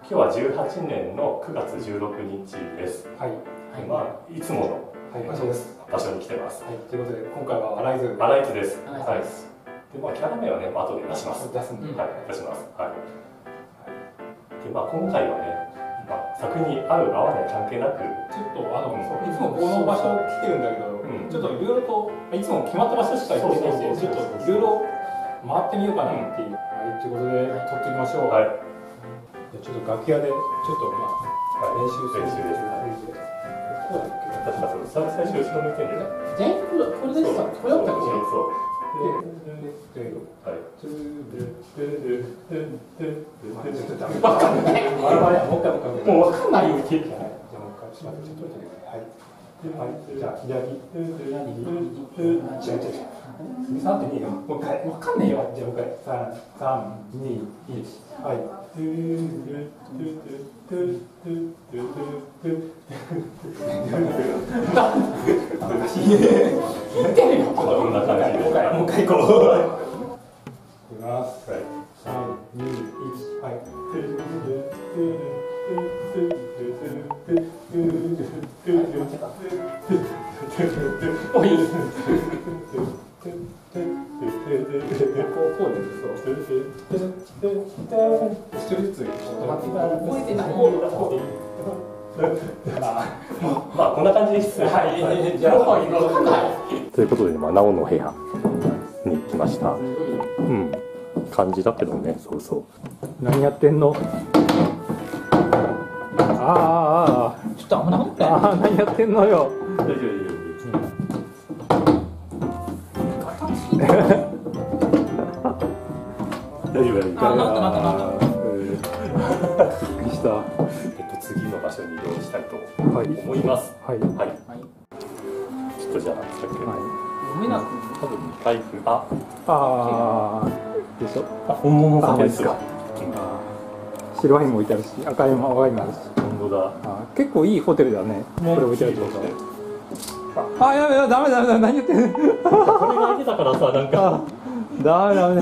今日は18年の9月16日です。はい。まあいつもの場所に来てます。はい。ということで今回はアライズです。はい。でまあキャラ名はね後で出します。出すんで。はい。出します。はい。でまあ今回はね。作品に合う合わない関係なくちょっといつもこの場所来てるんだけど、ちょっといろいろといつも決まった場所しか行ってないんで、ちょっといろいろ回ってみようかなっていう。はい、ということで撮っていきましょう。はい。ちょっと楽屋でちょっと練習です。確か最初後ろ向いてるんだよね。これですか？これだったっけ？そう。はい。わかんない。もうわかんないよ。じゃあもう一回ちょっと待って。はい。じゃあ左。3って2よ。もう一回わかんないよ。じゃあもう一回3、2、1。はい。こんな感じで。もう一回行こう。いきます。3、2、1。はい。おい。一人ずつ覚えてない。まあこんな感じです。はい。じゃあということでなおの部屋に来ました。感じだけどね。そうそう。何やってんの？ちょっと危なかった。何やってんのよ。大丈夫。大丈夫。びっくりした。次の場所に移動したいと思います。はい。ちょっとじゃあさっきの多分財布でしょ。本物さんですか。白ワインも置いてあるし、赤ワインもあるし。本当だ。結構いいホテルだね。これ置いてあるってこと。やべダメ何言ってんの。これが開けたからさなんか。ダメ。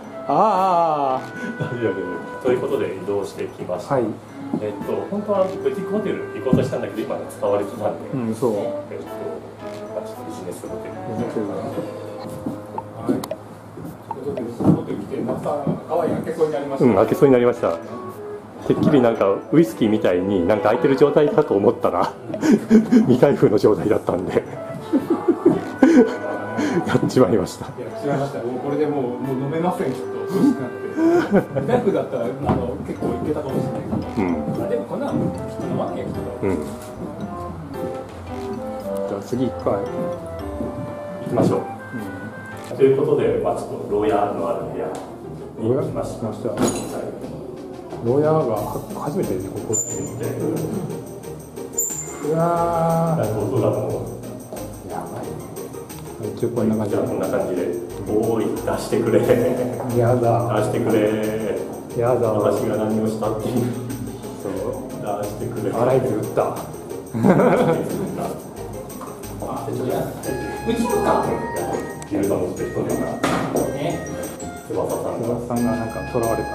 ということで移動してきました。はい。本当はブティックホテル行こうとしたんだけど今使われてたんで。そう。ちょっとビジネスホテル。はい。ビジネスホテル来てまたワイン開けそうになりました。開けそうになりました。てっきりなんかウイスキーみたいになんか開いてる状態だと思ったら未開封の状態だったんでやっちまいました。違いました。もうこれでもう飲めません。ちょっと美味しくなって未開封だったら結構いけたかもしれないけど、でもこんなのきっと飲まないけど、じゃあ次1回行きましょう。ということで、ちょっと牢屋のある部屋に来ました。牢屋が初めてここって見て、うわー、音がもうやばい。一応こんな感じで、おーい、出してくれ。やだ。出してくれ。やだ。私が何をしたっていう。そう。出してくれ。アライズ打った。うちのか。ギルダムって人ですか。翼さんがなんか囚われた。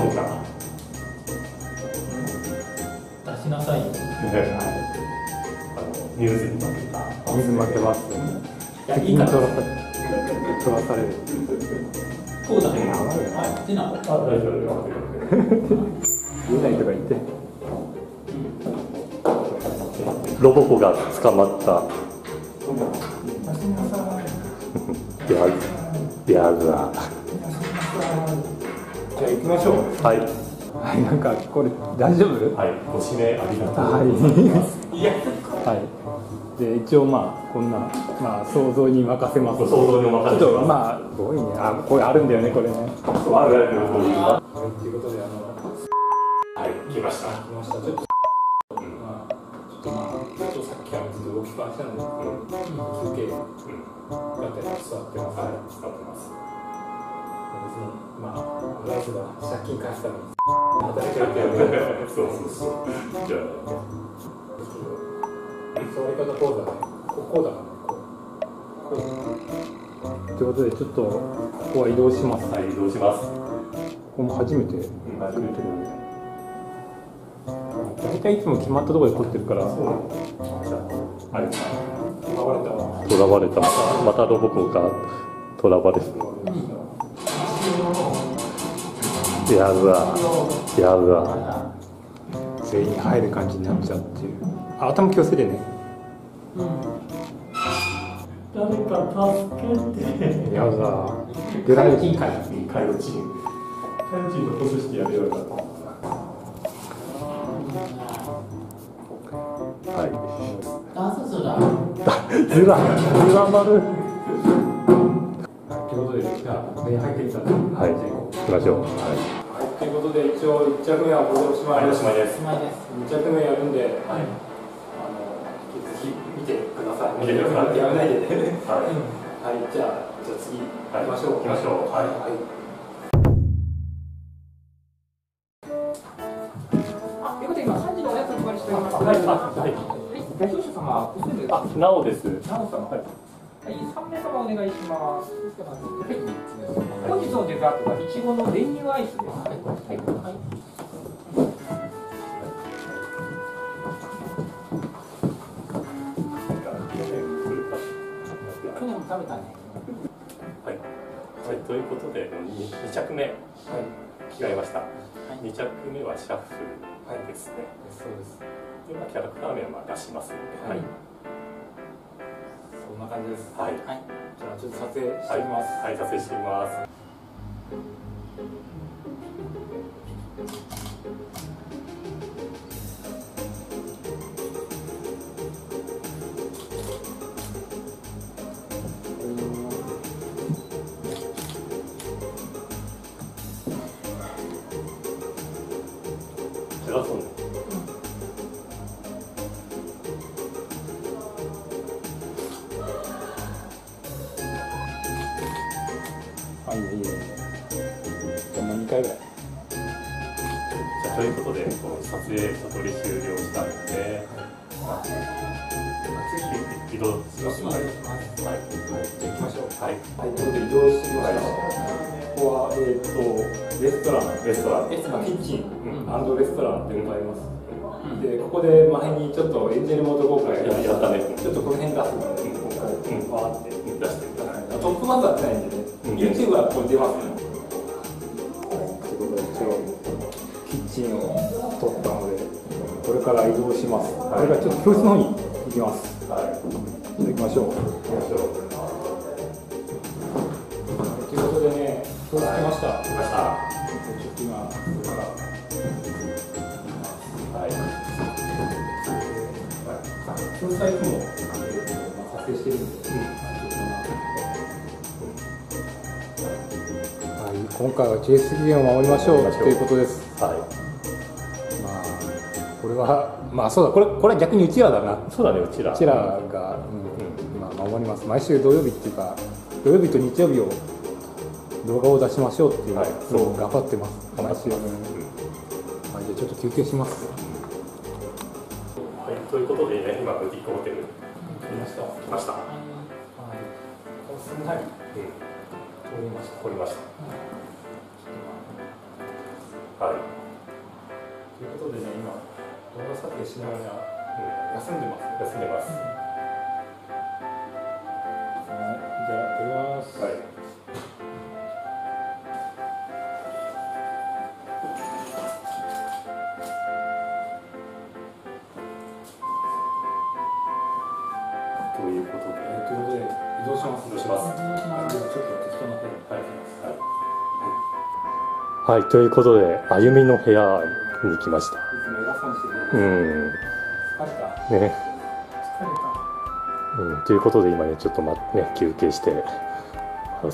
出しなさいよ。ニュースに負けた。水負けます。敵に取らされる。そうだね。大丈夫。言えないとか言って。ロボコが捕まった。やだ。じゃあ行きましょう。はい。なんかこれ大丈夫？はい。ご指名ありがとうございます。はい。で一応こんな想像に任せます。想像にお任せします。ちょっとすごいね。これあるんだよねこれね。ある。ということで来ました。ちょっとさっきからずっと動きっぱなしなんで休憩がてら座ってます。別にライスが借金返したのに働いちゃうってそう。じゃあ座り方こうだね。こうだからね。ということでちょっとここは移動します。はい、移動します。ここも初めて来るけど、 大体いつも決まったところで撮ってるから。 そう。あれ。 囚われた。またロボコが囚われた。やだ。全員入る感じになっちゃうっていう。あ、頭気をつけてね。 誰か助けて。 やだ。出られる。 カイロチンと補助してやるようになった。はい。ずら丸。 ということで、じゃあ、全員入ってきたので。 はい。行きましょう。はい。 ということで、一応1着目はこれでおしまいです。2着目やるんで、はい。ぜひ見てください。 見てください。 やめないでね。 はい。 はい、じゃあ次行きましょう。 はい。 ということで今3時のおやつをお配りしております。 はい。 ご乗車様、おすすめです。 なおです。 なお様。はい。3名様お願いします。本日のデザートはイチゴの練乳アイスです。はい。去年も食べたね。 はい。ということで2着目着替えました。2着目はシャッフルですね。 そうです。 でキャラクター名は出しますので。はい。 そんな感じです。 はい。 じゃあちょっと撮影してみます。 はい、撮影してみます。偉そうね。 いいね。じゃあもう2回ぐらい。 じゃあということで撮影一通り終了したので、次移動します。はい。 じゃあ行きましょう。 はい。 ということで移動してみましょう。ここはレストラン、キッチン&レストランでございます。でここで前にちょっとエンジェルモード公開やったね。ちょっとこの辺出すので今回バーって出してください。トップバッターじゃないんでね。YouTube はここに出ますね。キッチンを取ったので、これから移動します。これからちょっと教室の方に行きます。行きましょう。ということでね、教室来ました。ちょっと今、これから。教室はいつも撮影してるんで。今回は JS 期限を守りましょうということです。これはそうだ、これは逆にうちらだな。 そうだね、うちらが守ります。毎週土曜日っていうか土曜日と日曜日を動画を出しましょうっていうのを頑張ってます。毎週。じゃあちょっと休憩します。 はい、ということでね、今ブティックホテル来ました。 すんなり通りました。はい。 ということでね、今動画撮影しながら休んでます。 休んでます。 じゃあ撮ります。 はい。ということで移動します。 ちょっと適当なはい、ということで、あゆみの部屋に来ました。ね。ということで、今ね、ちょっと休憩してます。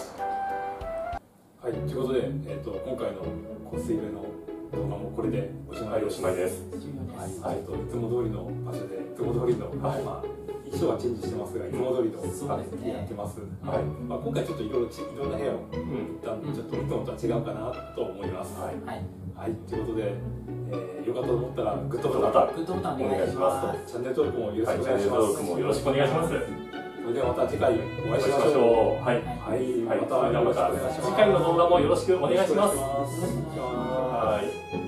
はい、ということで、今回の香水入れの動画もこれでおしまいです。はい、いつも通りの場所で、いつも通りの、衣装はチェンジしてますが、いつも通りのやってます。今回ちょっといろんな部屋を行ったんで、ちょっといつもとは違うかなと思います。はい、ということで、よかったと思ったらグッドボタンお願いします。 チャンネル登録もよろしくお願いします。 よろしくお願いします。 それではまた次回お会いしましょう。はい、また次回の動画もよろしくお願いします。はい。